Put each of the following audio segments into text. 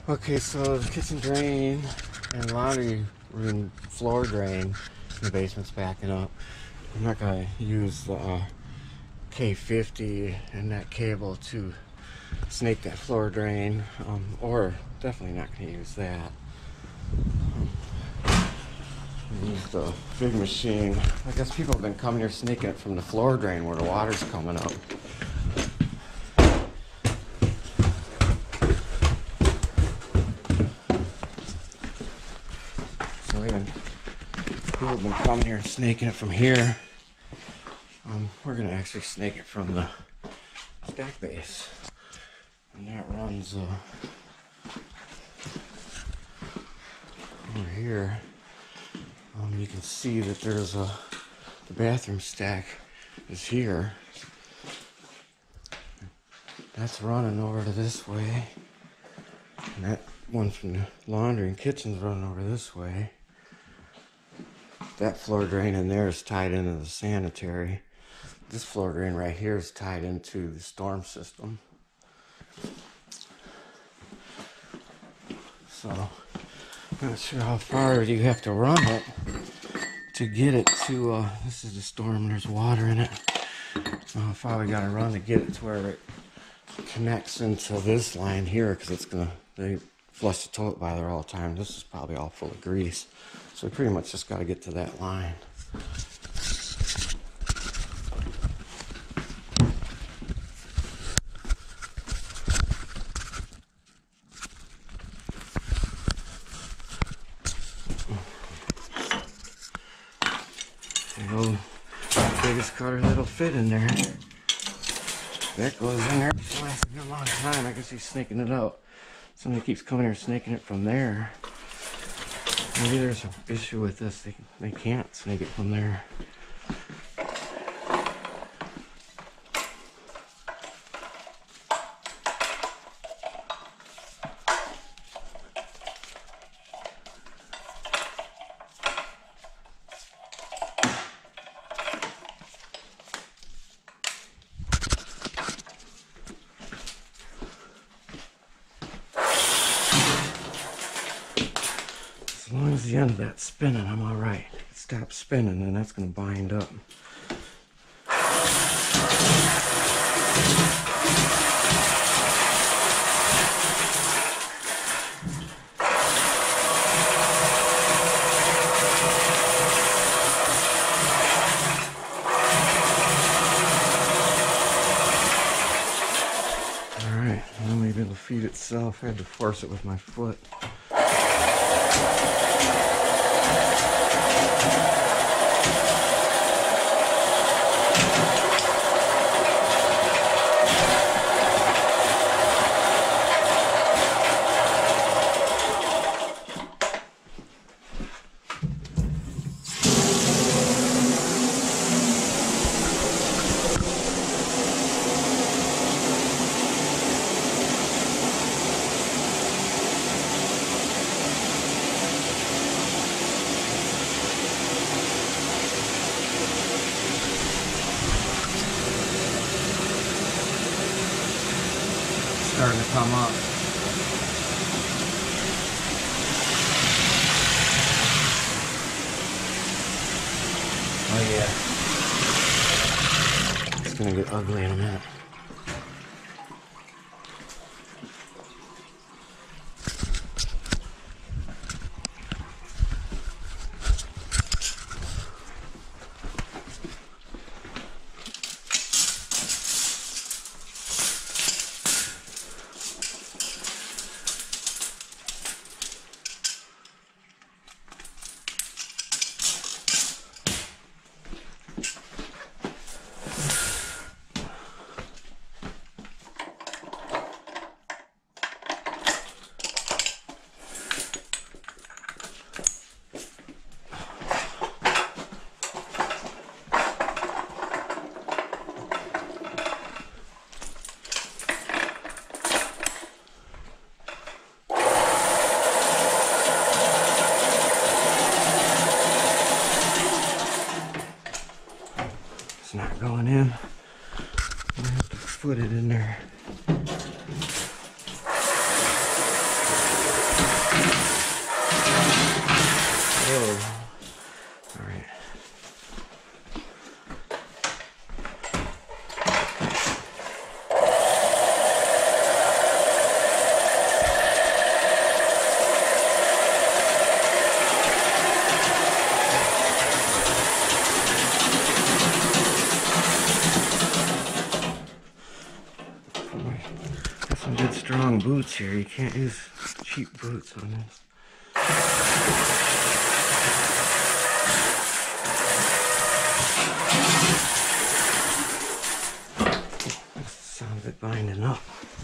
Okay, so the kitchen drain and laundry room floor drain in the basement's backing up. I'm not going to use the K50 and that cable to snake that floor drain, or definitely not going to use that. Use the big machine. I guess people have been coming here snaking it from the floor drain where the water's coming up. So people have been coming here and snaking it from here. We're going to actually snake it from the stack base. And that runs over here. You can see that there's the bathroom stack is here. That's running over to this way. And that one from the laundry and kitchen's running over this way. That floor drain in there is tied into the sanitary. This floor drain right here is tied into the storm system. So, I'm not sure how far you have to run it to get it to, this is the storm and there's water in it. How far we gotta run to get it to where it connects into this line here, because they flush the toilet by there all the time. This is probably all full of grease. So we pretty much just gotta get to that line. The biggest cutter that'll fit in there. That goes in there. It's lasting a long time. I can see snaking it out. Somebody keeps coming here snaking it from there. Maybe there's an issue with this. They can't snake it from there. As long as the end of that's spinning, I'm all right. It stops spinning, and that's going to bind up. All right, well, maybe it'll feed itself. I had to force it with my foot. Starting to come up. Oh yeah. It's gonna get ugly in a minute. Not going in. I have to foot it in there. Got some good strong boots here. You can't use cheap boots on this. That's the sound of it binding up.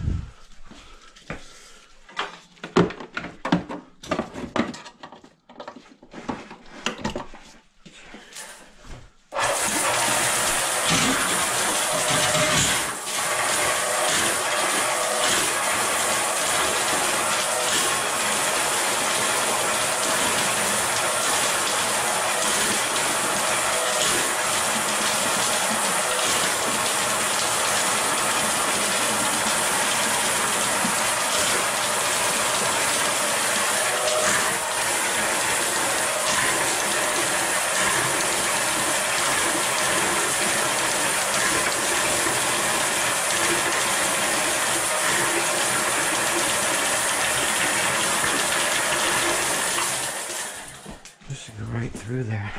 Just go right through there.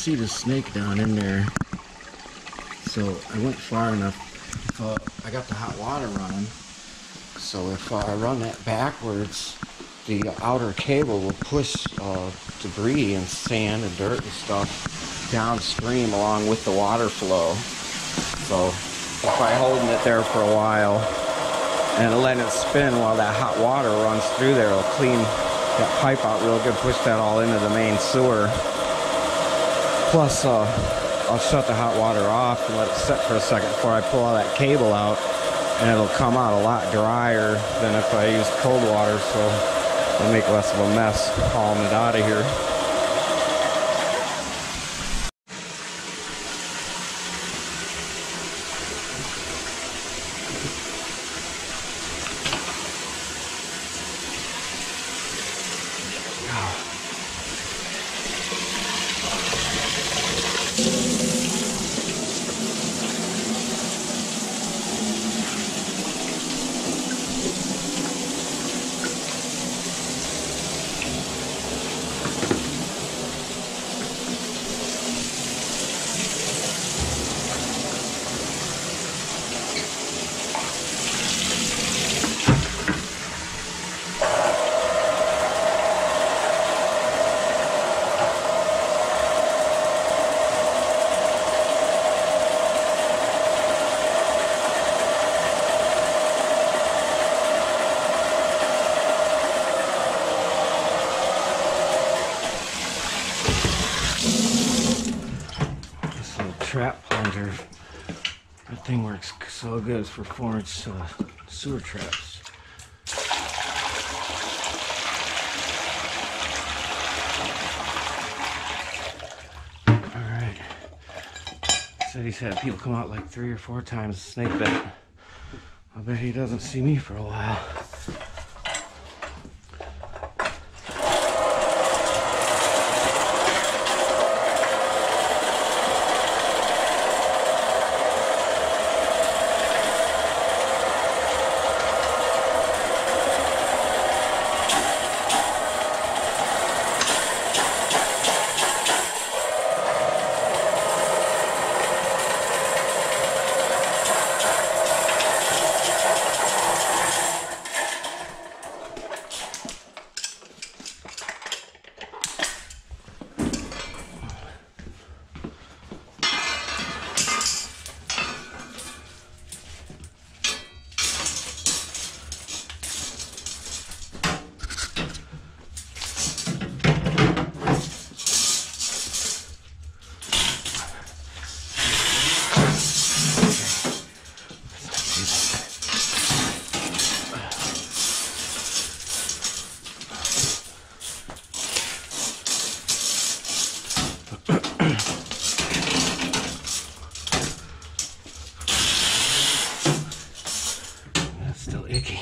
see the snake down in there. So I went far enough. I got the hot water running. So if I run that backwards, the outer cable will push debris and sand and dirt and stuff downstream along with the water flow. So if I holding it there for a while and let it spin while that hot water runs through there, it'll clean that pipe out real good, push that all into the main sewer. Plus, I'll shut the hot water off and let it set for a second before I pull all that cable out, and it'll come out a lot drier than if I use cold water, so it'll make less of a mess hauling it out of here. Trap plunger. That thing works so good for 4-inch sewer traps. Alright. Said he's had people come out like 3 or 4 times snake bit. I bet he doesn't see me for a while. That's still icky.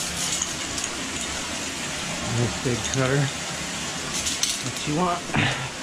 Nice big cutter. What you want?